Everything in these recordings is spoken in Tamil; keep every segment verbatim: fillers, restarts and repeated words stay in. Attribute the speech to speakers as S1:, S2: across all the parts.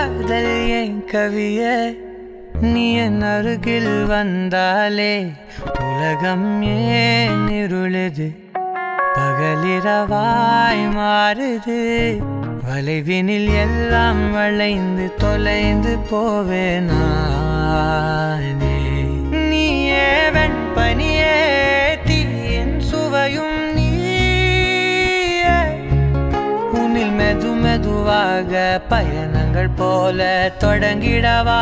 S1: காதல் என் கவியே நீ என் அருகில் வந்தாலே உலகம் ஏன் இருளுது பகலிரவாய் மாறுது வளைவினில் எல்லாம் வளைந்து தொலைந்து போவேனானே நீயே வெண்பனியே தீயின் சுவையும் நீயே உன்னில் மெது மெதுவாக பயணங்கள் போல தொடங்கிடவா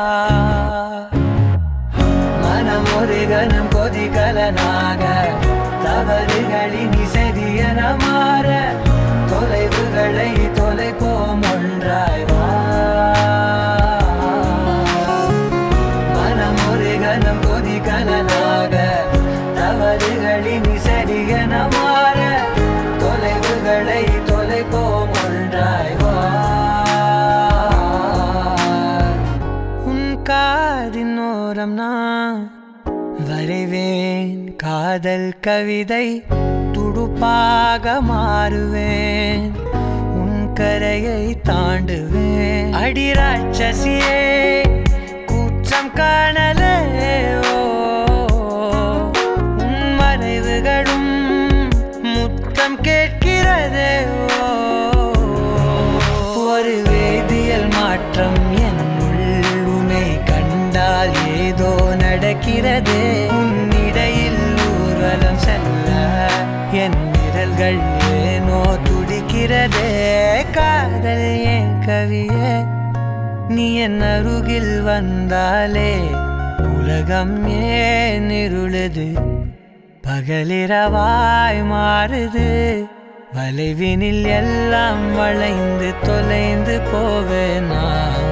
S1: மனம் ஒரு கணம் கொதிகலனாக தவறுகளின் இசையன மாற தொலைவுகளை தொலைப்போம் ஒன்றாய் வா மனம் ஒரு கணம் கொதிகலனாக தவறுகளின் இசையன மாற தொலைவுகளை தொலைப்போம் ஒன்றாய் வா உன் காதின் ஓரம் நான் வரைவேன் காதல் கவிதை துடுப்பாக மாறுவேன் உன் கரையை தாண்டுவேன் அடி ராட்சசியே கூற்றம் காணலே உன் மறைவுகளும் முத்தம் கேட்கிறதே ஒரு வேதியியல் மாற்றம் என்னுள் உன்னை கண்டால் ஏதோ நடக்கிறதே உன்னிடையில் ஊர்வலம் செல்ல என் விரல்கள் ஏனோ துடிக்கிறதே காதல் என் கவியே நீ என் அருகில் வந்தாலே உலகம் ஏன் இருளுது பகலிரவாய் மாறுது வளைவினில் எல்லாம் வளைந்து தொலைந்து போவேனா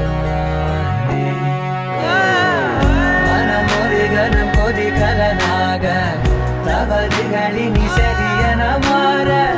S1: மனம் ஒரு கணம் கொதிகலனாக தவறுகளின் இசையன மாற